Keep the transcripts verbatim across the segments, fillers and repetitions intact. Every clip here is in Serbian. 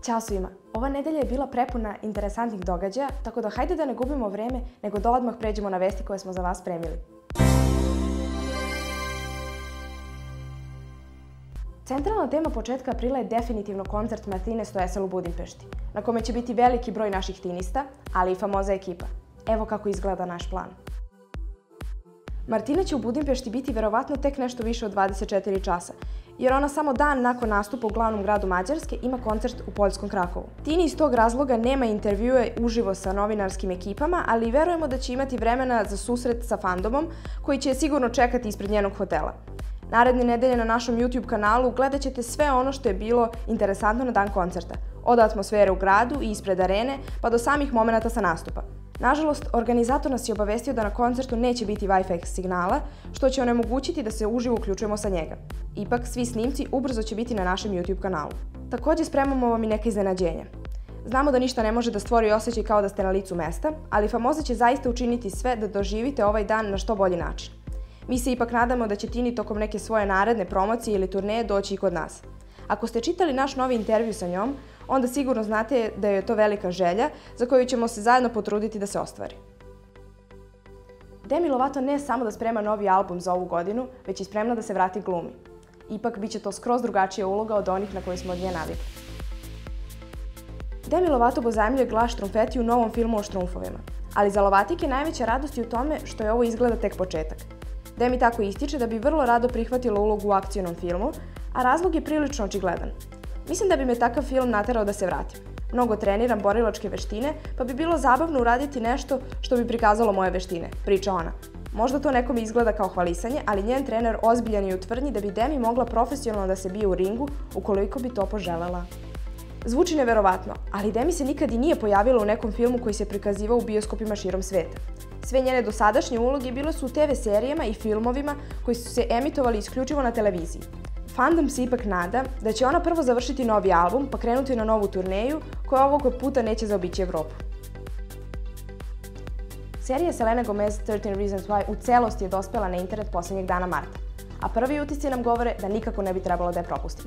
Ćao svima! Ova nedelja je bila prepuna interesantnih događaja, tako da hajde da ne gubimo vreme, nego da odmah pređemo na vesti koje smo za vas spremili. Centralna tema početka aprila je definitivno koncert Martine Stoessel u Budimpešti, na kome će biti veliki broj naših tinista, ali i famoza ekipa. Evo kako izgleda naš plan. Martina će u Budimpešti biti verovatno tek nešto više od dvadeset četiri časa, jer ona samo dan nakon nastupa u glavnom gradu Mađarske ima koncert u poljskom Krakovu. Tini iz tog razloga nema intervjue uživo sa novinarskim ekipama, ali verujemo da će imati vremena za susret sa fandomom, koji će je sigurno čekati ispred njenog hotela. Naredne nedelje na našom YouTube kanalu gledat ćete sve ono što je bilo interesantno na dan koncerta, od atmosfere u gradu i ispred arene, pa do samih momenata sa nastupa. Nažalost, organizator nas je obavestio da na koncertu neće biti Wi-Fi signala, što će onemogućiti da se uživo uključujemo sa njega. Ipak, svi snimci ubrzo će biti na našem YouTube kanalu. Također spremamo vam i neke iznenađenja. Znamo da ništa ne može da stvori osjećaj kao da ste na licu mesta, ali famoza će zaista učiniti sve da doživite ovaj dan na što bolji način. Mi se ipak nadamo da će Tini tokom neke svoje naredne promocije ili turneje doći i kod nas. Ako ste čitali naš novi intervju sa njom, onda sigurno znate da je to velika želja za koju ćemo se zajedno potruditi da se ostvari. Demi Lovato ne samo da sprema novi album za ovu godinu, već i spremna da se vrati glumi. Ipak bit će to skroz drugačija uloga od onih na koje smo od nje navikli. Demi Lovato pozajmljuje glas Štrumfeti u novom filmu o štrumfovima, ali za Lovatike najveća radost je u tome što je ovo izgleda tek početak. Demi tako ističe da bi vrlo rado prihvatila ulogu u akcionom filmu, a razlog je prilično očigledan. Mislim da bi me takav film naterao da se vratim. Mnogo treniram borilačke veštine, pa bi bilo zabavno uraditi nešto što bi prikazalo moje veštine, priča ona. Možda to nekome izgleda kao hvalisanje, ali njen trener ozbiljan je u tvrdnji da bi Demi mogla profesionalno da se bije u ringu ukoliko bi to poželela. Zvuči neverovatno, ali Demi se nikad i nije pojavila u nekom filmu koji se prikazivao u bioskopima širom sveta. Sve njene dosadašnje uloge bile su u te ve serijama i filmovima koji su se emitovali isključivo na televiziji. Fandom se ipak nada da će ona prvo završiti novi album pa krenuti na novu turneju koja ovog puta neće zaobići Evropu. Serija Selene Gomez thirteen Reasons Why u celosti je dospela na internet poslednjeg dana marta, a prvi utisci nam govore da nikako ne bi trebalo da je propustimo.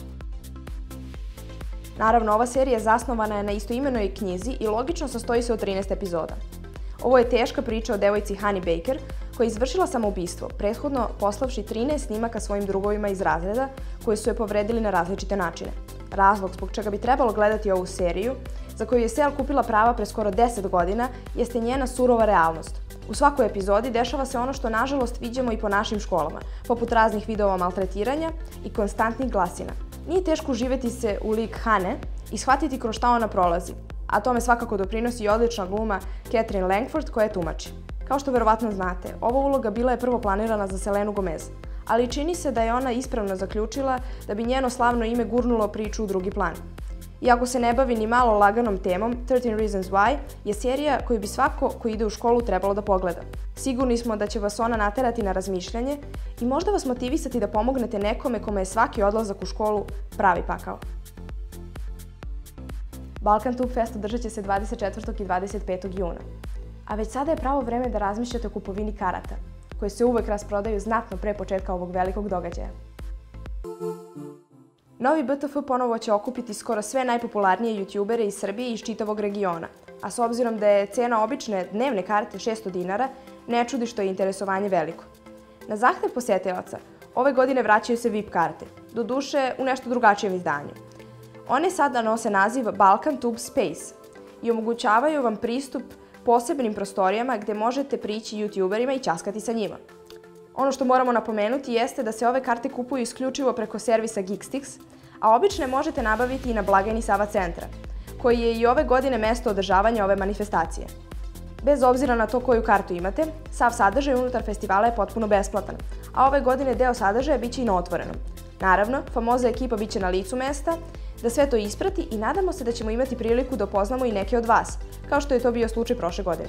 Naravno, ova serija zasnovana je na istoimenoj knjizi i logično sastoji se od trinaest epizoda. Ovo je teška priča o devojci Honey Baker, koja je izvršila samoubistvo, prethodno poslavši trinaest snimaka svojim drugovima iz razreda, koji su je povredili na različite načine. Razlog zbog čega bi trebalo gledati ovu seriju, za koju je Sel kupila prava pre skoro deset godina, jeste njena surova realnost. U svakoj epizodi dešava se ono što nažalost viđamo i po našim školama, poput raznih videova maltretiranja i konstantnih glasina. Nije teško uživati se u lik Hane i shvatiti kroz šta ona prolazi, a tome svakako doprinosi i odlična gluma Catherine Langford koja je tumači. Kao što verovatno znate, ova uloga bila je prvo planirana za Selenu Gomez, ali čini se da je ona ispravno zaključila da bi njeno slavno ime gurnulo priču u drugi plan. Iako se ne bavi ni malo laganom temom, thirteen Reasons Why je serija koju bi svako ko ide u školu trebalo da pogleda. Sigurni smo da će vas ona naterati na razmišljanje i možda vas motivisati da pomognete nekome kome je svaki odlazak u školu pravi pakao. Balkan Tube Fest održat će se dvadeset četvrtog i dvadeset petog juna. A već sada je pravo vreme da razmišljate o kupovini karata, koje se uvek rasprodaju znatno pre početka ovog velikog događaja. Novi B T F ponovo će okupiti skoro sve najpopularnije youtubere iz Srbije i iz čitavog regiona, a s obzirom da je cena obične dnevne karte šesto dinara, ne čudi što je interesovanje veliko. Na zahtev posetilaca, ove godine vraćaju se V I P karte, doduše u nešto drugačijem izdanju. One sada nose naziv Balkan Tube Space i omogućavaju vam pristup posebnim prostorijama gde možete prići youtuberima i ćaskati sa njima. Ono što moramo napomenuti jeste da se ove karte kupuju isključivo preko servisa Geekstix, a obične možete nabaviti i na blagajni Sava centra, koji je i ove godine mesto održavanja ove manifestacije. Bez obzira na to koju kartu imate, sav sadržaj unutar festivala je potpuno besplatan, a ove godine deo sadržaja biće i na otvorenom. Naravno, famoza ekipa biće na licu mesta, da sve to isprati i nadamo se da ćemo imati priliku da upoznamo i neke od vas, kao što je to bio slučaj prošle godine.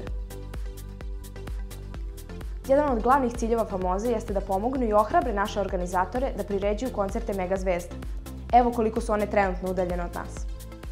Jedan od glavnih ciljeva famoze jeste da pomognu i ohrabre naše organizatore da priređuju koncerte mega zvezda. Evo koliko su one trenutno udaljene od nas.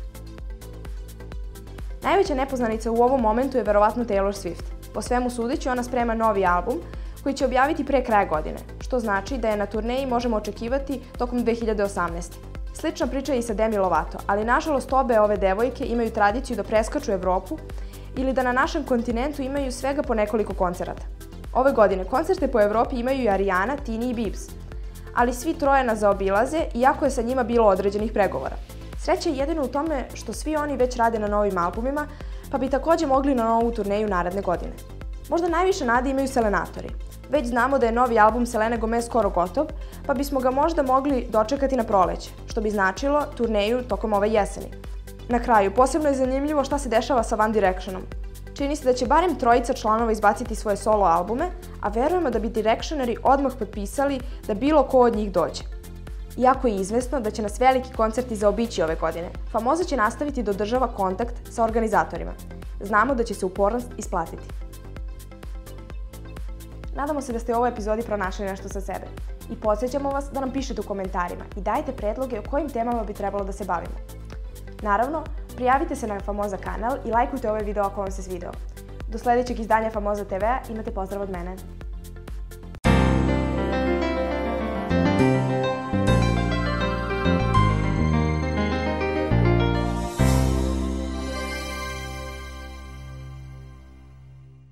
Najveća nepoznanica u ovom momentu je verovatno Taylor Swift. Po svemu sudeći, ona sprema novi album koji će objaviti pre kraja godine, što znači da je na turneji možemo očekivati tokom dve hiljade osamnaeste. Slična priča je i sa Demi Lovato, ali nažalost obe ove devojke imaju tradiciju da preskaču Evropu ili da na našem kontinentu imaju svega po nekoliko koncerata. Ove godine koncerte po Evropi imaju i Ariana, Tini i Biebs, ali svi troje nas zaobilaze, iako je sa njima bilo određenih pregovora. Sreća je jedino u tome što svi oni već rade na novim albumima, pa bi takođe mogli na novu turneju naredne godine. Možda najviše nade imaju Selenatori. Već znamo da je novi album Selene Gomez skoro gotov, pa bismo ga možda mogli dočekati na proleće, što bi značilo turneju tokom ove jeseni. Na kraju, posebno je zanimljivo šta se dešava sa One Directionom. Čini se da će barem trojica članova izbaciti svoje solo albume, a verujemo da bi Directioneri odmah potpisali da bilo ko od njih dođe. Iako je izvesno da će nas veliki koncerti zaobići ove godine, Famoza će nastaviti da održava kontakt sa organizatorima. Znamo da će se upornost isplatiti. Nadamo se da ste u ovoj epizodi pronašli nešto sa sebe. I podsjećamo vas da nam pišete u komentarima i dajte predloge o kojim temama bi trebalo da se bavimo. Naravno, prijavite se na Famoza kanal i lajkujte ovaj video ako vam se svideo. Do sledećeg izdanja Famoza te ve-a imate pozdrav od mene.